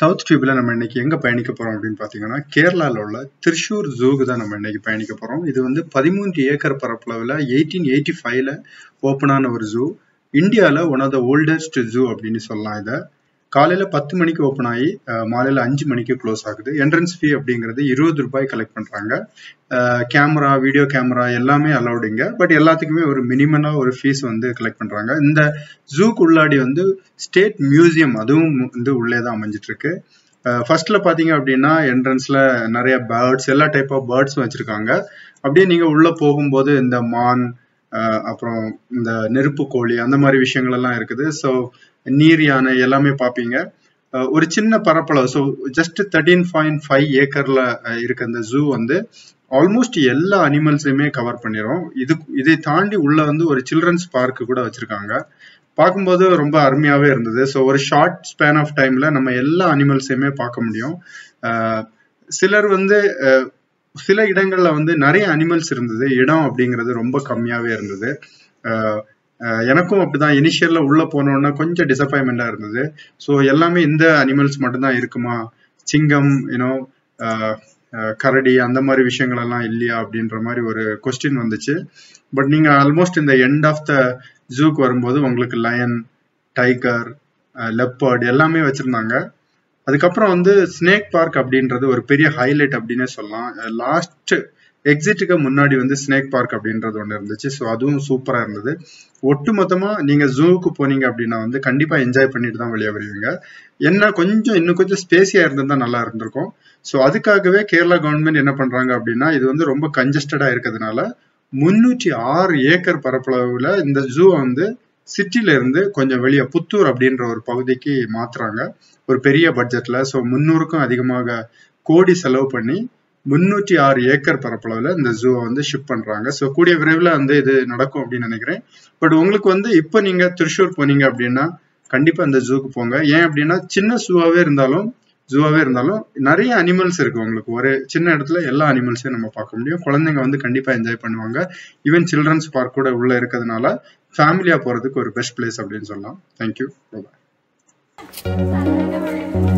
South டியூப்ல நம்ம இன்னைக்கு எங்க பயணிக்க போறோம் அப்படின்னு பாத்தீங்கன்னா கேரளால உள்ள திரிஷூர் ஜூக்கு தான் நம்ம இன்னைக்கு பயணிக்க போறோம். இது வந்து 13 ஏக்கர் பரப்பளவுல 1885ல ஓபன் ஆன ஒரு ஜூ. இந்தியால one of the oldest zoo அப்படின்னு சொல்லலாம். இதை காலையில 10 மணிக்கு ஓப்பன் ஆகி மாலையில 5 மணிக்கு க்ளோஸ் ஆகுது. என்ட்ரன்ஸ் ஃபீ அப்படிங்கிறது 20 ரூபாய் கலெக்ட் பண்றாங்க. கேமரா, வீடியோ கேமரா எல்லாமே அலௌடுங்க. பட் எல்லாத்துக்குமே ஒரு மினிமலா ஒரு ஃபீஸ் வந்து கலெக்ட் பண்றாங்க. இந்த ஜூக்கு உள்ளாடி வந்து ஸ்டேட் மியூசியம் அதுவும் வந்து உள்ளே தான் அமைஞ்சிட்டு இருக்கு. ஃபர்ஸ்ட்ல பாத்தீங்க அப்படின்னா என்ட்ரன்ஸ்ல நிறைய பேர்ட்ஸ், எல்லா டைப் ஆஃப் பேர்ட்ஸும் வச்சிருக்காங்க. அப்படியே நீங்க உள்ள போகும்போது இந்த மான், அப்புறம் இந்த நெருப்பு கோழி அந்த மாதிரி விஷயங்கள் எல்லாம் இருக்குது. ஸோ நீர் யானை எல்லாமே பார்ப்பீங்க. ஒரு சின்ன பரப்பளவு, ஸோ ஜஸ்ட் 13.5 ஏக்கர்ல இருக்க இந்த ஜூ வந்து ஆல்மோஸ்ட் எல்லா அனிமல்ஸையுமே கவர் பண்ணிடும். இதை தாண்டி உள்ள வந்து ஒரு சில்ட்ரன்ஸ் பார்க் கூட வச்சிருக்காங்க. பார்க்கும்போது ரொம்ப அருமையாவே இருந்தது. ஸோ ஒரு ஷார்ட் ஸ்பேன் ஆஃப் டைம்ல நம்ம எல்லா அனிமல்ஸையுமே பார்க்க முடியும். சிலர் வந்து சில இடங்கள்ல வந்து நிறைய அனிமல்ஸ் இருந்தது, இடம் அப்படிங்கிறது ரொம்ப கம்மியாவே இருந்தது. எனக்கும் அப்படிதான் இனிஷியல்ல உள்ள போனோம்னா கொஞ்சம் டிசப்பாயின்மெண்டா இருந்தது. ஸோ எல்லாமே இந்த அனிமல்ஸ் மட்டும்தான் இருக்குமா, சிங்கம், கரடி அந்த மாதிரி விஷயங்கள் எல்லாம் இல்லையா அப்படின்ற மாதிரி ஒரு கொஸ்டின் வந்துச்சு. பட் நீங்க ஆல்மோஸ்ட் இந்த எண்ட் ஆஃப் த ஜூக்கு வரும்போது உங்களுக்கு லயன், டைகர், லெப்பர்ட் எல்லாமே வச்சிருந்தாங்க. அதுக்கப்புறம் வந்து ஸ்னேக் பார்க் அப்படின்றது ஒரு பெரிய ஹைலைட் அப்படின்னே சொல்லலாம். லாஸ்ட் எக்ஸிட்டுக்கு முன்னாடி வந்து ஸ்னேக் பார்க் அப்படின்றது ஒன்று இருந்துச்சு. ஸோ அதுவும் சூப்பரா இருந்தது. ஒட்டு மொத்தமா நீங்க ஜூக்கு போனீங்க அப்படின்னா வந்து கண்டிப்பா என்ஜாய் பண்ணிட்டு தான் வெளியே வருவீங்க. என்ன இன்னும் கொஞ்சம் ஸ்பேசியா இருந்திருந்தா நல்லா இருந்திருக்கும். ஸோ அதுக்காகவே கேரளா கவர்மெண்ட் என்ன பண்றாங்க அப்படின்னா, இது வந்து ரொம்ப கன்ஜஸ்டடா இருக்கிறதுனால 306 ஏக்கர் பரப்பளவுல இந்த ஜூ வந்து சிட்டில இருந்து கொஞ்சம் வெளியே புத்தூர் அப்படின்ற ஒரு பகுதிக்கு மாத்துறாங்க ஒரு பெரிய பட்ஜெட்ல. ஸோ 300க்கும் அதிகமாக கோடி செலவு பண்ணி 306 ஏக்கர் பரப்பளவுல இந்த ஜூவை வந்து ஷிப் பண்றாங்க. ஸோ கூடிய விரைவில் வந்து இது நடக்கும் அப்படின்னு நினைக்கிறேன். பட் உங்களுக்கு வந்து இப்போ நீங்க திரிஷூர் போனீங்க அப்படின்னா கண்டிப்பா இந்த ஜூக்கு போங்க. ஏன் அப்படின்னா சின்ன ஜூவாவே இருந்தாலும் நிறைய அனிமல்ஸ் இருக்கு. உங்களுக்கு ஒரு சின்ன இடத்துல எல்லா அனிமல்ஸையும் நம்ம பார்க்க முடியும். குழந்தைங்க வந்து கண்டிப்பா என்ஜாய் பண்ணுவாங்க. ஈவன் சில்ட்ரன்ஸ் பார்க் கூட உள்ள இருக்கிறதுனால ஃபேமிலியா போறதுக்கு ஒரு பெஸ்ட் பிளேஸ் அப்படின்னு சொல்லலாம். தேங்க்யூ.